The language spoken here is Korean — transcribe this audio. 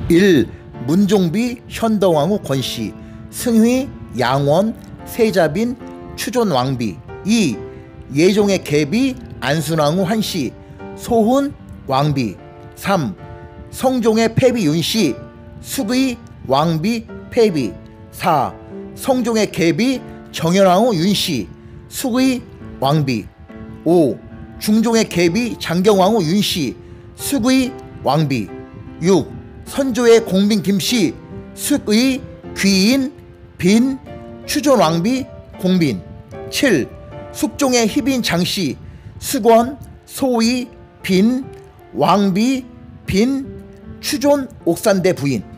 1. 문종비 현덕왕후 권씨 승희 양원 세자빈 추존왕비. 2. 예종의 계비 안순왕후 한씨 소훈 왕비. 3. 성종의 패비 윤씨 숙의 왕비 패비. 4. 성종의 계비 정현왕후 윤씨 숙의 왕비. 5. 중종의 계비 장경왕후 윤씨 숙의 왕비. 6. 선조의 공빈 김씨 숙의 귀인 빈 추존왕비 공빈. 7. 숙종의 희빈 장씨 숙원 소의 빈 왕비 빈 추존 옥산대 부인.